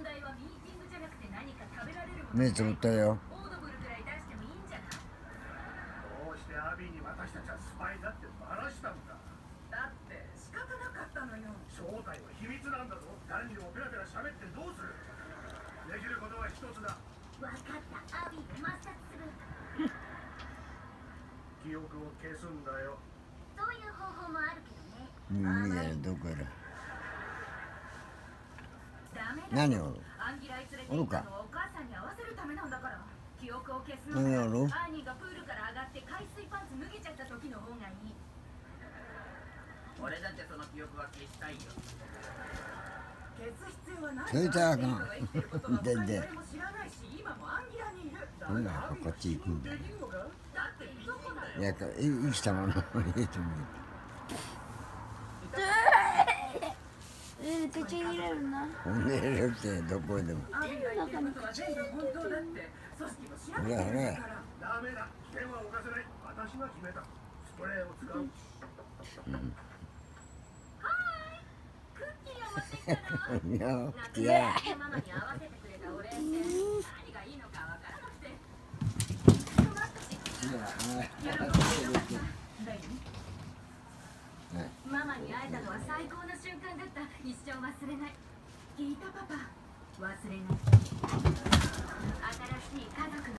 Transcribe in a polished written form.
目つぶったよ。 どうしてアビーに私たちはスパイだってバラしたんだ。 だって仕方なかったのよ。 正体は秘密なんだぞ。誰にでもペラペラ喋ってどうする。できることは一つだ。 わかった。アビーを抹殺する。 記憶を消すんだよ。 そういう方法もあるけどね。 耳やらどこやら。何をおるか。 お母さんに合わせるためなんだから。記憶を消す何やろ。 アーニーがプールから上がって海水パンツ脱げちゃった時の方がいい。 俺だってその記憶は消したいよ。 消す必要はない。 それじゃああかん。 誰も知らないし、今もアンギラにいる。 ほんならこっち行くんだよ。 だってどこだよ。 いや、生きたものを入れてみる。 口に入れるな。 ほんで入れるってどこへでも。 アビが言ってることは全部本当だって組織も調べてるから。 ダメだ。危険は犯せない。私が決めた。スプレーを使う。 クッキーを持ってきたの。 いや、 夏いや。 ママに合わせてくれたお礼って何がいいのかわからなくて。困ったし。 喜んでよかった。 ママに会えたのは最高の瞬間だった。一生忘れない。 聞いたパパ。 忘れない。新しい家族の